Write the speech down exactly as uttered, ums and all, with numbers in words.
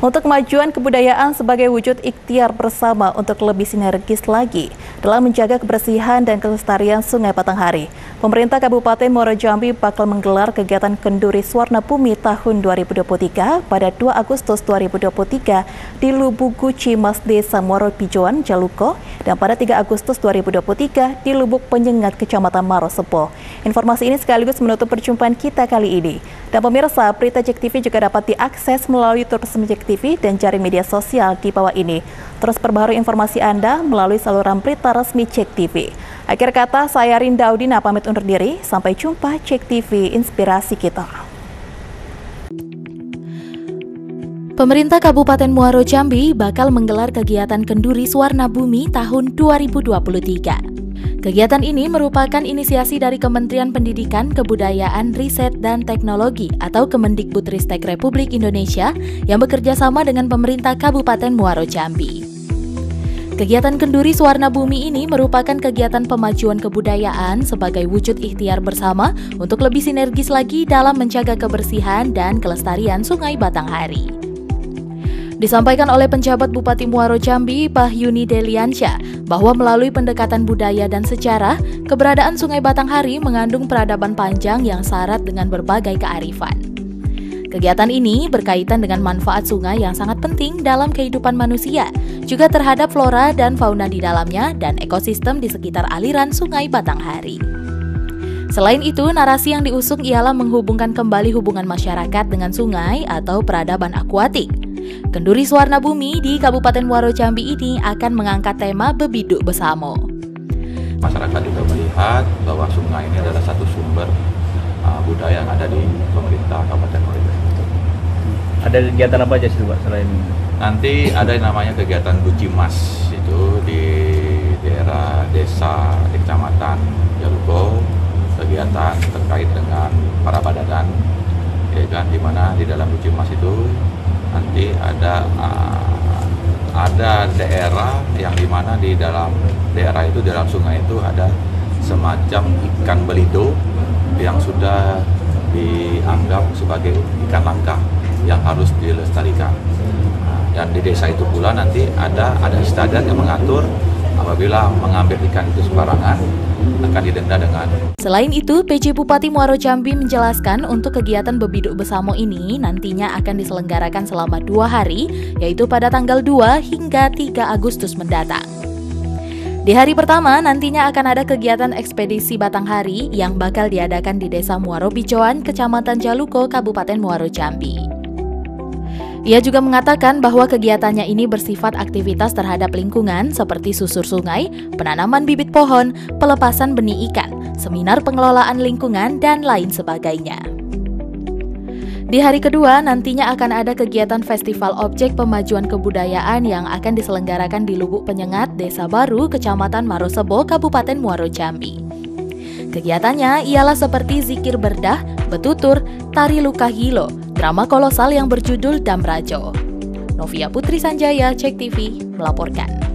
Untuk kemajuan kebudayaan sebagai wujud ikhtiar bersama untuk lebih sinergis lagi dalam menjaga kebersihan dan kelestarian Sungai Batanghari, pemerintah Kabupaten Muaro Jambi bakal menggelar kegiatan Kenduri Swarna Bumi tahun dua ribu dua puluh tiga pada dua Agustus dua ribu dua puluh tiga di Lubugu Cimas, Desa Muaro Pijoan, Jaluko, dan pada tiga Agustus dua ribu dua puluh tiga di Lubuk Penyengat, Kecamatan Marosebo. Informasi ini sekaligus menutup perjumpaan kita kali ini. Dan pemirsa, berita JEK T V juga dapat diakses melalui tur resmi JEK T V dan jaring media sosial di bawah ini. Terus perbaharui informasi Anda melalui saluran berita resmi JEK T V. Akhir kata, saya Rinda Audina pamit undur diri. Sampai jumpa JEK T V, inspirasi kita. Pemerintah Kabupaten Muaro Jambi bakal menggelar kegiatan Kenduri Swarna Bumi tahun dua ribu dua puluh tiga. Kegiatan ini merupakan inisiasi dari Kementerian Pendidikan, Kebudayaan, Riset, dan Teknologi atau Kemendikbudristek Republik Indonesia yang bekerja sama dengan pemerintah Kabupaten Muaro Jambi. Kegiatan Kenduri Swarna Bumi ini merupakan kegiatan pemajuan kebudayaan sebagai wujud ikhtiar bersama untuk lebih sinergis lagi dalam menjaga kebersihan dan kelestarian Sungai Batanghari. Disampaikan oleh penjabat Bupati Muaro Jambi, Bahyuni Deliansyah, bahwa melalui pendekatan budaya dan sejarah, keberadaan Sungai Batanghari mengandung peradaban panjang yang syarat dengan berbagai kearifan. Kegiatan ini berkaitan dengan manfaat sungai yang sangat penting dalam kehidupan manusia, juga terhadap flora dan fauna di dalamnya dan ekosistem di sekitar aliran Sungai Batanghari. Selain itu, narasi yang diusung ialah menghubungkan kembali hubungan masyarakat dengan sungai atau peradaban akuatik. Kenduri Swarna Bumi di Kabupaten Muaro Jambi ini akan mengangkat tema Bebiduk Besamo. Masyarakat juga melihat bahwa sungai ini adalah satu sumber uh, budaya yang ada di pemerintah Kabupaten Muaro Jambi. Ada kegiatan apa aja sih Pak selain? Nanti ada yang namanya kegiatan Bucimas, itu di daerah desa di Kecamatan Jaluko, kegiatan terkait dengan para badadan, ya kan, di mana di dalam Bucimas itu nanti ada uh, ada daerah yang dimana di dalam daerah itu, dalam sungai itu ada semacam ikan belido yang sudah dianggap sebagai ikan langka yang harus dilestarikan. Nah, dan di desa itu pula nanti ada ada istiadat yang mengatur apabila mengambil ikan itu sembarangan akan didenda dengan. Selain itu, P J Bupati Muaro Jambi menjelaskan untuk kegiatan Bebiduk Besamo ini nantinya akan diselenggarakan selama dua hari, yaitu pada tanggal dua hingga tiga Agustus mendatang. Di hari pertama nantinya akan ada kegiatan ekspedisi Batanghari yang bakal diadakan di Desa Muaro Pijoan, Kecamatan Jaluko, Kabupaten Muaro Jambi. Ia juga mengatakan bahwa kegiatannya ini bersifat aktivitas terhadap lingkungan seperti susur sungai, penanaman bibit pohon, pelepasan benih ikan, seminar pengelolaan lingkungan, dan lain sebagainya. Di hari kedua nantinya akan ada kegiatan Festival Objek Pemajuan Kebudayaan yang akan diselenggarakan di Lubuk Penyengat, Desa Baru, Kecamatan Marosebo, Kabupaten Muaro Jambi. Kegiatannya ialah seperti zikir berdah, betutur, tari lukahilo, drama kolosal yang berjudul Damrajo. Novia Putri Sanjaya, JEK T V, melaporkan.